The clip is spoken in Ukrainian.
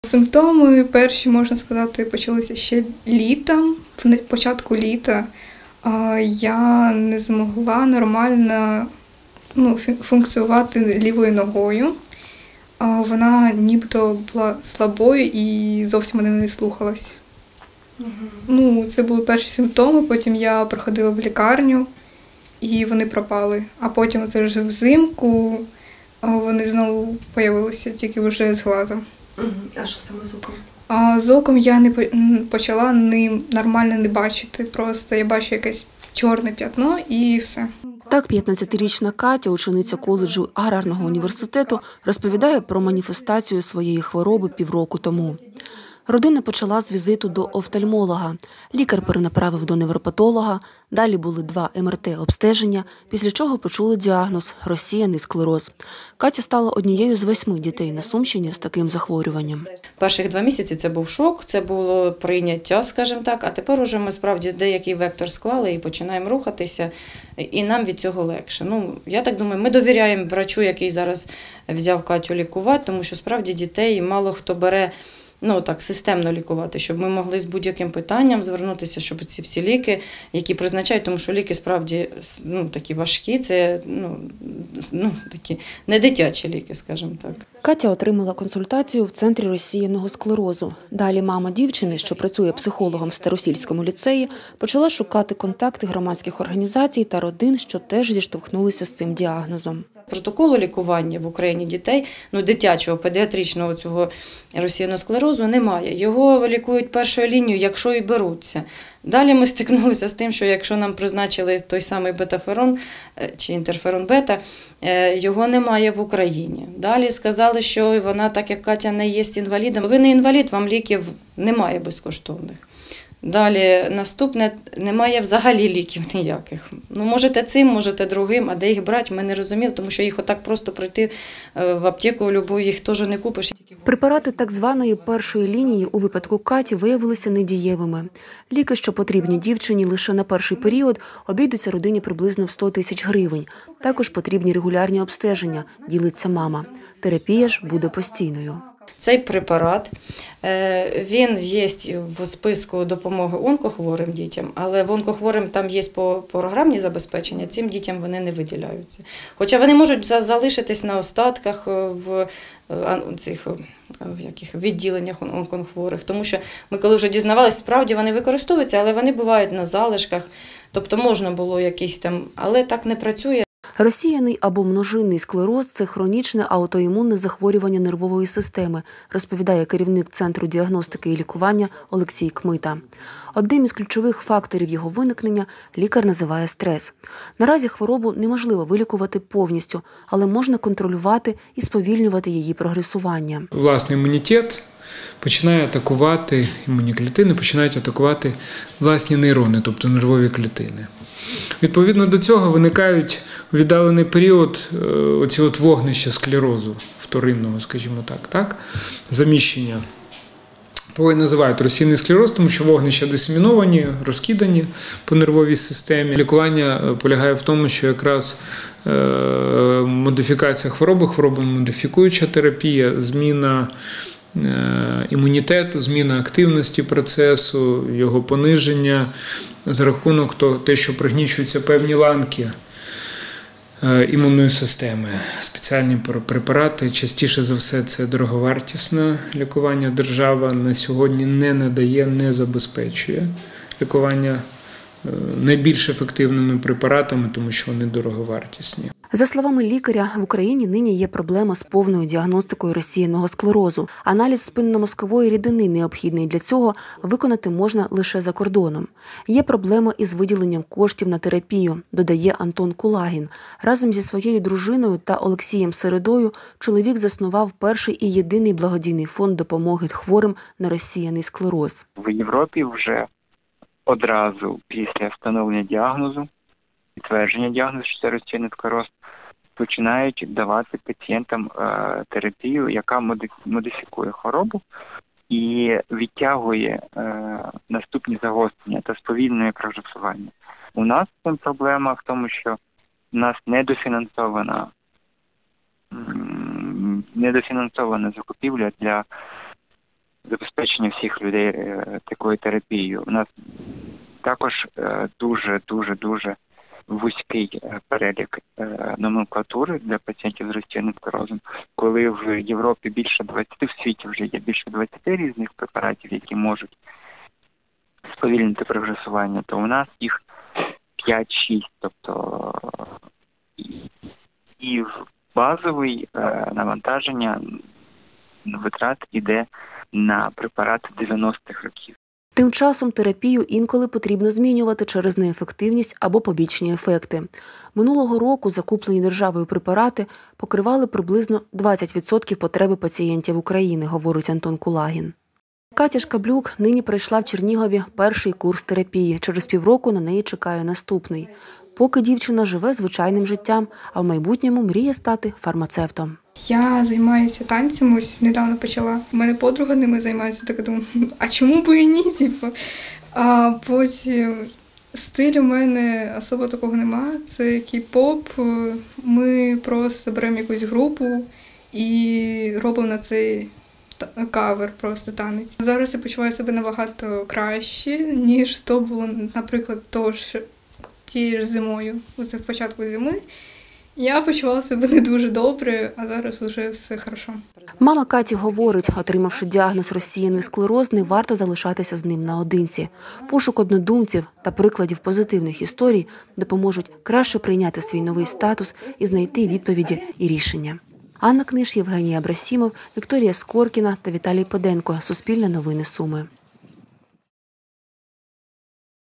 Симптоми перші, можна сказати, почалися ще літом, в початку літа. Я не змогла нормально функціонувати лівою ногою. Вона нібито була слабою і зовсім мене не слухалась. Це були перші симптоми, потім я проходила в лікарню і вони пропали. А потім це вже взимку вони знову з'явилися, тільки вже з глазом. А що саме з оком? З оком я не почала нормально не бачити, просто я бачу якесь чорне п'ятно і все. Так 15-річна Катя, учениця коледжу Аграрного університету, розповідає про маніфестацію своєї хвороби півроку тому. Родина почала з візиту до офтальмолога. Лікар перенаправив до невропатолога, далі були 2 МРТ-обстеження, після чого почули діагноз – розсіяний склероз. Катя стала однією з 8 дітей на Сумщині з таким захворюванням. Перших 2 місяці це був шок, це було прийняття, скажімо так, а тепер уже ми справді деякий вектор склали і починаємо рухатися, і нам від цього легше. Я так думаю, ми довіряємо врачу, який зараз взяв Катю лікувати, тому що справді дітей мало хто бере системно лікувати, щоб ми могли з будь-яким питанням звернутися, щоб ці всі ліки, які призначають, тому що ліки справді такі важкі, це такі не дитячі ліки, скажімо так. Катя отримала консультацію в центрі розсіяного склерозу. Далі мама дівчини, що працює психологом в Старосільському ліцеї, почала шукати контакти громадських організацій та родин, що теж зіштовхнулися з цим діагнозом. Протоколу лікування в Україні дітей, дитячого, педіатричного цього розсіяного склерозу немає. Його лікують першою лінією, якщо і беруться. Далі ми стикнулися з тим, що якщо нам призначили той самий бетаферон чи інтерферон бета, його немає в Україні. Далі сказали, що вона, так як Катя не є інвалідом, ви не інвалід, вам ліків немає безкоштовних. Далі наступне, немає взагалі ліків ніяких. Можете цим, можете другим, а де їх брати, ми не розуміли, тому що їх отак просто прийти в аптеку любу, їх теж не купиш. Препарати так званої першої лінії у випадку Каті виявилися недієвими. Ліки, що потрібні дівчині лише на перший період, обійдуться родині приблизно в 100 тисяч гривень. Також потрібні регулярні обстеження, ділиться мама. Терапія ж буде постійною. Цей препарат, він є в списку допомоги онкохворим дітям, але в онкохворим там є програмні забезпечення, цим дітям вони не виділяються. Хоча вони можуть залишитись на остатках в цих відділеннях онкохворих, тому що ми коли вже дізнавалися, справді вони використовуються, але вони бувають на залишках, тобто можна було якийсь там, але так не працює. Розсіяний або множинний склероз – це хронічне аутоімунне захворювання нервової системи, розповідає керівник Центру діагностики і лікування Олексій Кмита. Одним із ключових факторів його виникнення лікар називає стрес. Наразі хворобу неможливо вилікувати повністю, але можна контролювати і сповільнювати її прогресування. Власний імунітет починає атакувати, імунні клітини починають атакувати власні нейрони, тобто нервові клітини. Відповідно до цього виникають у віддалений період оці вогнища склерозу вторинного, скажімо так, заміщення. Його називають розсіяний склероз, тому що вогнища дисеміновані, розкидані по нервовій системі. Лікування полягає в тому, що якраз модифікація хвороби модифікуюча терапія, зміна імунітету, зміна активності процесу, його пониження за рахунок того, що пригнічуються певні ланки імунної системи. Спеціальні препарати, частіше за все, це дороговартісне лікування. Держава на сьогодні не надає, не забезпечує лікування найбільш ефективними препаратами, тому що вони дороговартісні. За словами лікаря, в Україні нині є проблема з повною діагностикою розсіяного склерозу. Аналіз спинномозкової рідини, необхідний для цього, виконати можна лише за кордоном. Є проблема із виділенням коштів на терапію, додає Антон Кулагін. Разом зі своєю дружиною та Олексієм Середою чоловік заснував перший і єдиний благодійний фонд допомоги хворим на розсіяний склероз. В Європі вже одразу після встановлення діагнозу, підтвердження діагнозу, що це розсіяний склероз, починають давати пацієнтам терапію, яка модифікує хворобу і відтягує наступні загострення та сповільнює прогресування. У нас з цим проблема в тому, що у нас недофінансована закупівля для забезпечення всіх людей такою терапією. У нас також дуже вузький перелік номенклатури для пацієнтів з розсіяним склерозом. Коли в Європі більше 20, в світі вже є більше 20 різних препаратів, які можуть сповільнити прогресування, то у нас їх 5-6. Тобто і в базовий навантаження витрат іде на препарати 90-х років. Тим часом терапію інколи потрібно змінювати через неефективність або побічні ефекти. Минулого року закуплені державою препарати покривали приблизно 20% потреби пацієнтів України, говорить Антон Кулагін. Катя Шкаблюк нині пройшла в Чернігові перший курс терапії. Через півроку на неї чекає наступний. Поки дівчина живе звичайним життям, а в майбутньому мріє стати фармацевтом. Я займаюся танцями, ось недавно почала. У мене подруга ними займається, так думаю, а чому б і ні? А потім стиль у мене особо такого нема. Це кей-поп. Ми просто беремо якусь групу і робимо на цей кавер, просто танець. Зараз я почуваю себе набагато краще, ніж то було, наприклад, тією ж зимою. Оце в початку зими. Я почувала себе не дуже добре, а зараз вже все хорошо. Мама Каті говорить, отримавши діагноз розсіяний склероз, не варто залишатися з ним наодинці. Пошук однодумців та прикладів позитивних історій допоможуть краще прийняти свій новий статус і знайти відповіді і рішення. Анна Книж, Євгеній Абрасімов, Вікторія Скоркіна та Віталій Поденко. Суспільне новини Суми.